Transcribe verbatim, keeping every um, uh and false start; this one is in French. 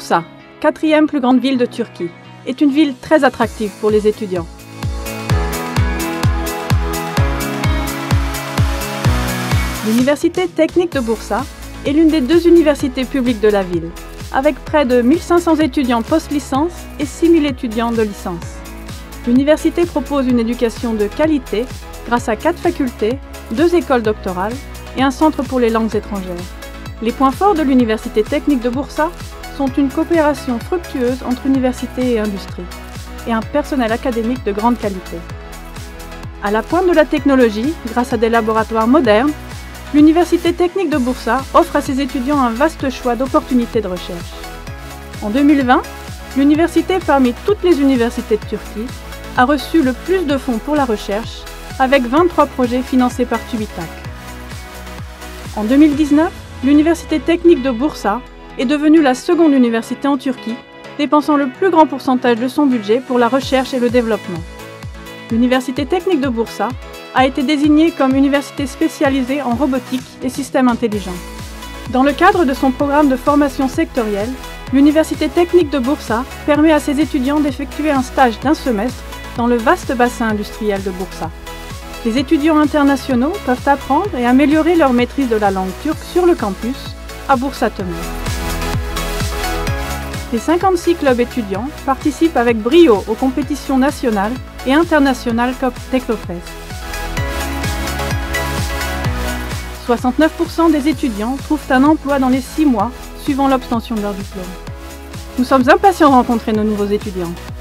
Bursa, quatrième plus grande ville de Turquie, est une ville très attractive pour les étudiants. L'Université technique de Bursa est l'une des deux universités publiques de la ville, avec près de mille cinq cents étudiants post-licence et six mille étudiants de licence. L'université propose une éducation de qualité grâce à quatre facultés, deux écoles doctorales et un centre pour les langues étrangères. Les points forts de l'Université technique de Bursa sont une coopération fructueuse entre université et industrie, et un personnel académique de grande qualité. À la pointe de la technologie, grâce à des laboratoires modernes, l'Université technique de Bursa offre à ses étudiants un vaste choix d'opportunités de recherche. En deux mille vingt, l'université, parmi toutes les universités de Turquie, a reçu le plus de fonds pour la recherche, avec vingt-trois projets financés par TÜBİTAK. En deux mille dix-neuf, l'Université technique de Bursa est devenue la seconde université en Turquie, dépensant le plus grand pourcentage de son budget pour la recherche et le développement. L'Université technique de Bursa a été désignée comme université spécialisée en robotique et systèmes intelligents. Dans le cadre de son programme de formation sectorielle, l'Université technique de Bursa permet à ses étudiants d'effectuer un stage d'un semestre dans le vaste bassin industriel de Bursa. Les étudiants internationaux peuvent apprendre et améliorer leur maîtrise de la langue turque sur le campus, à Bursa Temur. Les cinquante-six clubs étudiants participent avec brio aux compétitions nationales et internationales comme Technofest. soixante-neuf pour cent des étudiants trouvent un emploi dans les six mois suivant l'obtention de leur diplôme. Nous sommes impatients de rencontrer nos nouveaux étudiants.